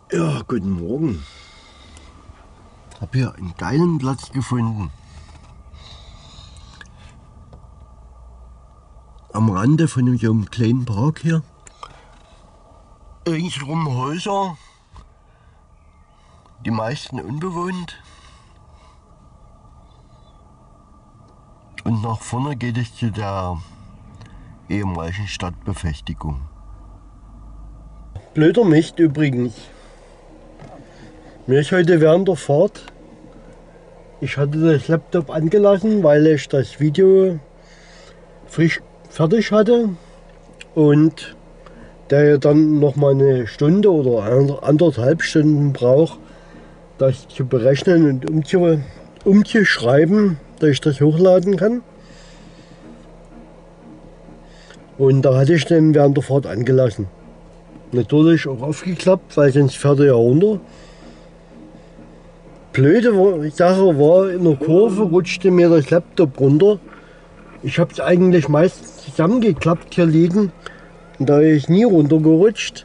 Ja, guten Morgen. Hab hier einen geilen Platz gefunden. Am Rande von so einem kleinen Park hier. Ringsherum Häuser. Die meisten unbewohnt. Und nach vorne geht es zu der ehemaligen Stadtbefestigung. Blöder Mist übrigens. Mir ist heute während der Fahrt, ich hatte das Laptop angelassen, weil ich das Video frisch fertig hatte und der dann noch mal eine Stunde oder 1,5 Stunden braucht, das zu berechnen und umzuschreiben, dass ich das hochladen kann. Und da hatte ich den während der Fahrt angelassen. Natürlich auch aufgeklappt, weil sonst fährt er ja runter. Blöde Sache war, in der Kurve rutschte mir das Laptop runter. Ich habe es eigentlich meist zusammengeklappt hier liegen. Und da ist nie runtergerutscht.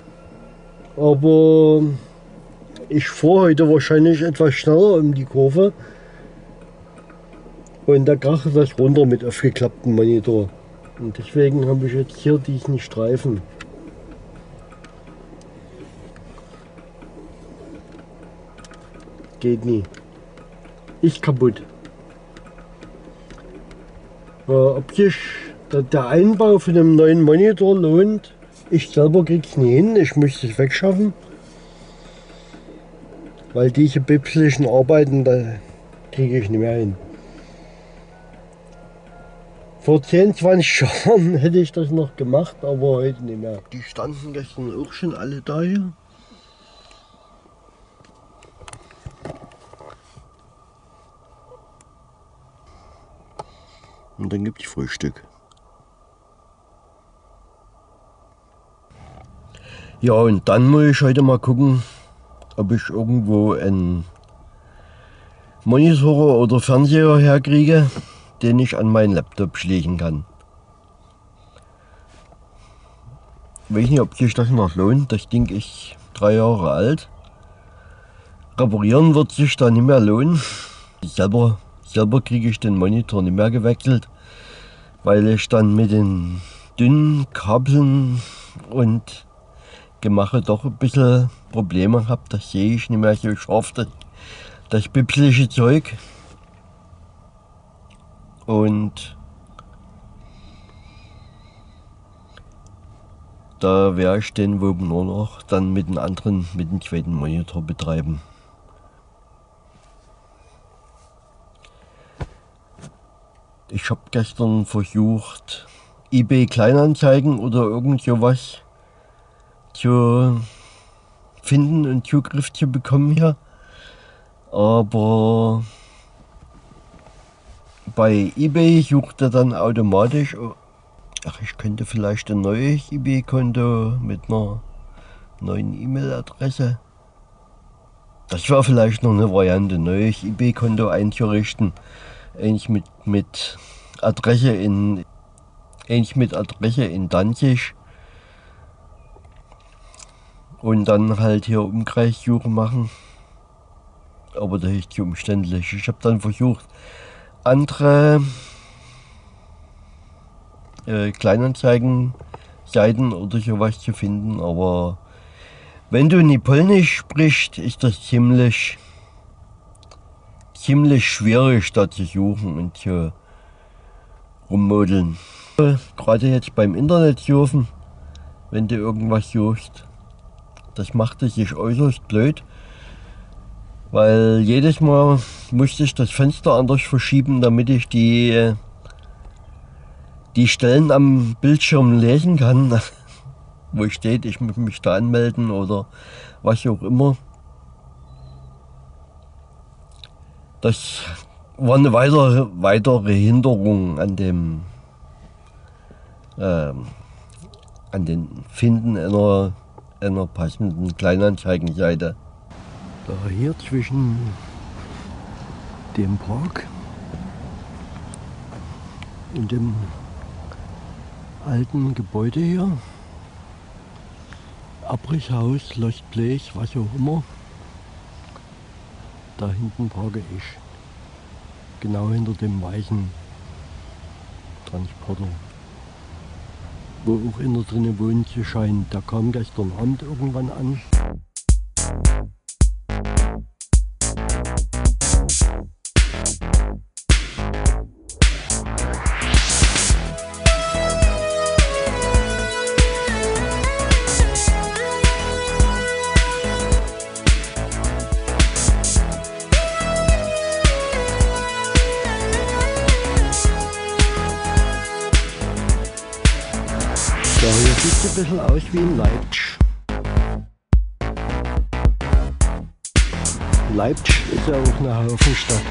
Aber ich fuhr heute wahrscheinlich etwas schneller um die Kurve. Und da krachte das runter mit aufgeklapptem Monitor. Und deswegen habe ich jetzt hier diesen Streifen. Geht nie. Ist kaputt. Ob sich der Einbau von einem neuen Monitor lohnt, ich selber kriege es nie hin. Ich möchte es wegschaffen. Weil diese bipslichen Arbeiten, da kriege ich nicht mehr hin. Vor 10, 20 Jahren hätte ich das noch gemacht, aber heute nicht mehr. Die standen gestern auch schon alle da hier. Und dann gibt es Frühstück. Ja, und dann muss ich heute mal gucken, ob ich irgendwo einen Monitor oder Fernseher herkriege, den ich an meinen Laptop schließen kann. Ich weiß nicht, ob sich das noch lohnt. Das Ding ist 3 Jahre alt. Reparieren wird sich da nicht mehr lohnen. Selber kriege ich den Monitor nicht mehr gewechselt, weil ich dann mit den dünnen Kabeln und Gemache doch ein bisschen Probleme habe. Das sehe ich nicht mehr so scharf, das bipselige Zeug. Und da werde ich den wohl nur noch dann mit dem zweiten Monitor betreiben. Ich habe gestern versucht, eBay Kleinanzeigen oder irgend sowas zu finden und Zugriff zu bekommen hier. Aber bei eBay sucht er dann automatisch, ach, ich könnte vielleicht ein neues eBay-Konto mit einer neuen E-Mail-Adresse. Das war vielleicht noch eine Variante, ein neues eBay-Konto einzurichten. Ähnlich mit Adresse in Danzig. Und dann halt hier Umkreissuche machen. Aber das ist zu umständlich. Ich habe dann versucht, andere Kleinanzeigen-Seiten oder sowas zu finden. Aber wenn du nicht Polnisch sprichst, ist das ziemlich schwierig da zu suchen und zu rummodeln. Gerade jetzt beim Internet surfen, wenn du irgendwas suchst, das macht es sich äußerst blöd, weil jedes Mal musste ich das Fenster anders verschieben, damit ich die Stellen am Bildschirm lesen kann, wo steht, ich muss mich da anmelden oder was auch immer. Das war eine weitere Hinderung an den Finden einer passenden Kleinanzeigenseite. Da hier zwischen dem Park und dem alten Gebäude hier Abrisshaus, Lost Place, was auch immer. Da hinten parke ich. Genau hinter dem weißen Transporter. Wo auch einer drinnen wohnt zu scheint. Der kam gestern Abend irgendwann an. Ja, hier sieht es ein bisschen aus wie in Leipzig. Leipzig ist ja auch eine Hafenstadt.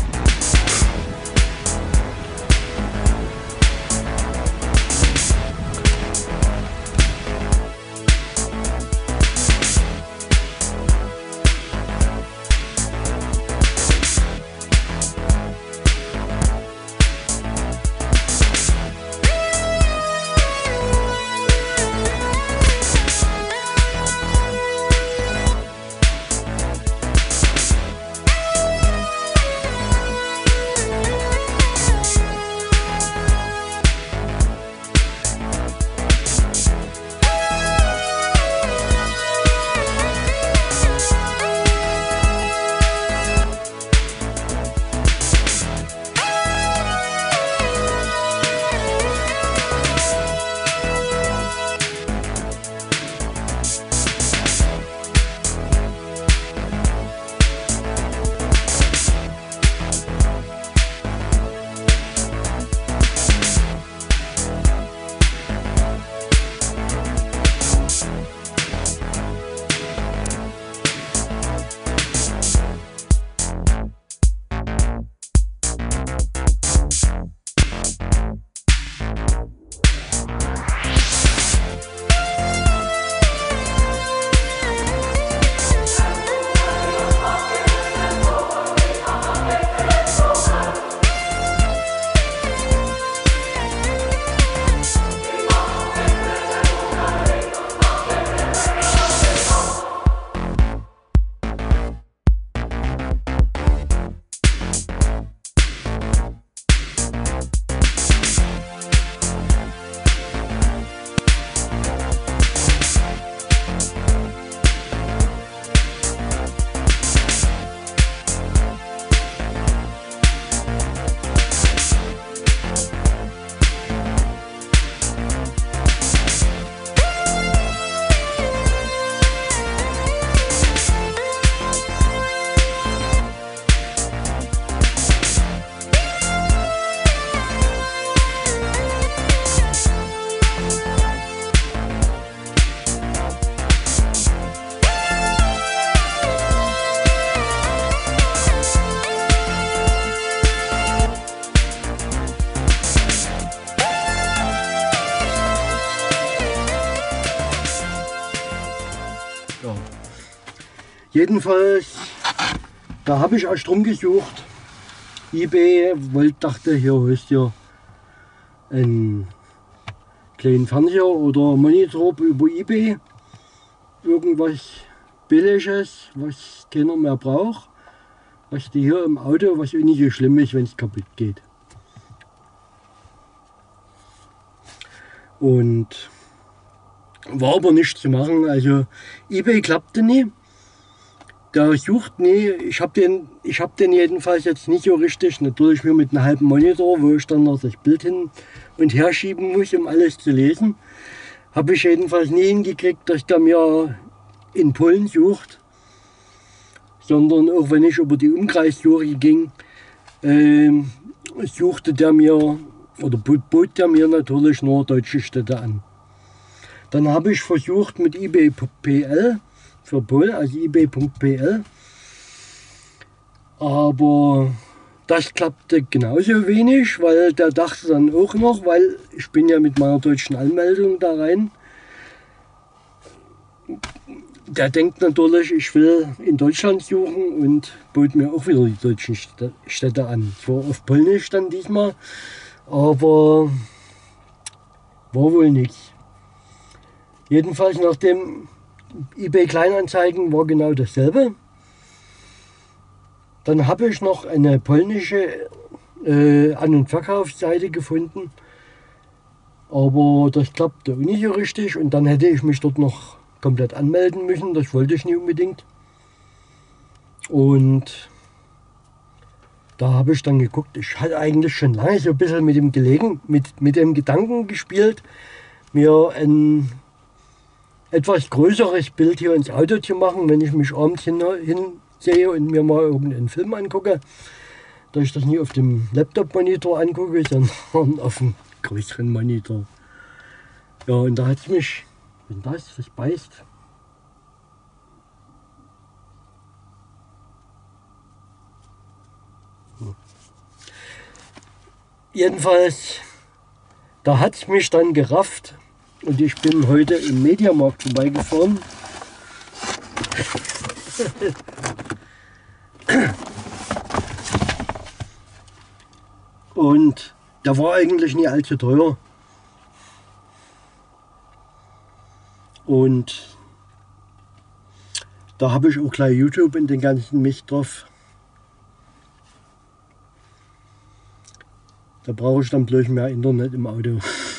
Ja. Jedenfalls, da habe ich erst rumgesucht. eBay, dachte, hier holst du einen kleinen Fernseher oder Monitor über eBay. Irgendwas Billiges, was keiner mehr braucht. Was du hier im Auto, was auch nicht so schlimm ist, wenn es kaputt geht. Und war aber nichts zu machen, also eBay klappte nie. Der sucht nie, ich hab den jedenfalls jetzt nicht so richtig, natürlich nur mit einem halben Monitor, wo ich dann noch das Bild hin und her schieben muss, um alles zu lesen. Habe ich jedenfalls nie hingekriegt, dass der mir in Polen sucht, sondern auch wenn ich über die Umkreissuche ging, suchte der mir oder bot der mir natürlich nur deutsche Städte an. Dann habe ich versucht mit eBay.pl für Polen, also eBay.pl, aber das klappte genauso wenig, weil der dachte dann auch noch, weil ich bin ja mit meiner deutschen Anmeldung da rein. Der denkt natürlich, ich will in Deutschland suchen und bot mir auch wieder die deutschen Städte an. Zwar auf Polnisch dann diesmal, aber war wohl nichts. Jedenfalls nachdem eBay Kleinanzeigen war genau dasselbe. Dann habe ich noch eine polnische An- und Verkaufsseite gefunden, aber das klappte auch nicht so richtig und dann hätte ich mich dort noch komplett anmelden müssen, das wollte ich nie unbedingt. Und da habe ich dann geguckt, ich hatte eigentlich schon lange so ein bisschen mit dem Gedanken gespielt, mir ein etwas größeres Bild hier ins Auto zu machen, wenn ich mich abends hinsehe und mir mal irgendeinen Film angucke, dass ich das nie auf dem Laptop-Monitor angucke, sondern auf dem größeren Monitor. Ja, und da hat es mich, wenn das beißt. Jedenfalls, da hat es mich dann gerafft und ich bin heute im Mediamarkt vorbeigefahren. Und der war eigentlich nie allzu teuer. Und da habe ich auch gleich YouTube und den ganzen Mist drauf. Da brauche ich dann bloß mehr Internet im Auto.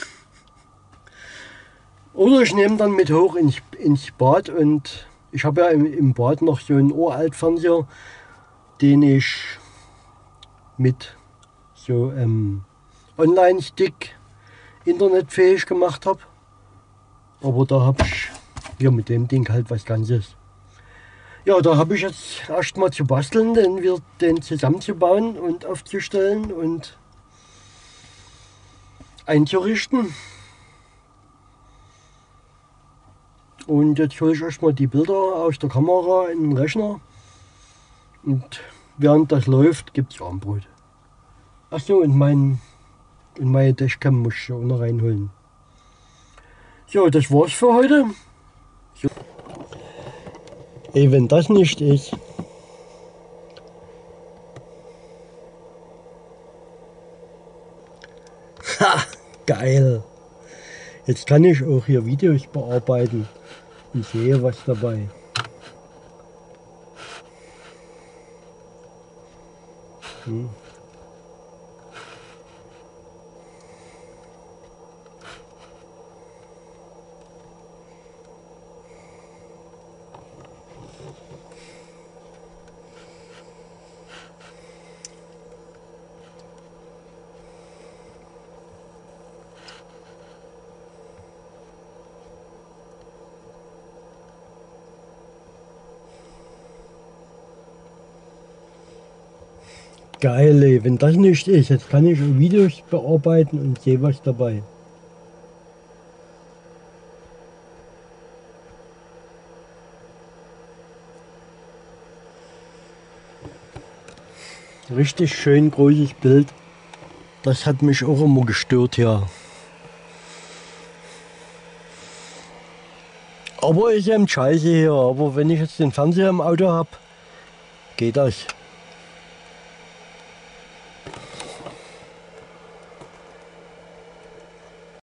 Oder ich nehme dann mit hoch ins Bad und ich habe ja im Bad noch so einen Uralt-Fernseher, den ich mit so Online-Stick internetfähig gemacht habe. Aber da habe ich hier mit dem Ding halt was Ganzes. Ja, da habe ich jetzt erstmal zu basteln, den zusammenzubauen und aufzustellen und einzurichten. Und jetzt hole ich erstmal die Bilder aus der Kamera in den Rechner. Und während das läuft, gibt es Armbrot. Achso, und meine Dashcam muss ich auch noch reinholen. So, das war's für heute. So. Ey, wenn das nicht ist. Ha, geil. Jetzt kann ich auch hier Videos bearbeiten. Ich sehe was dabei. Geil, ey. Wenn das nicht ist, jetzt kann ich Videos bearbeiten und sehe was dabei. Richtig schön großes Bild. Das hat mich auch immer gestört hier. Aber ist eben scheiße hier. Aber wenn ich jetzt den Fernseher im Auto habe, geht das.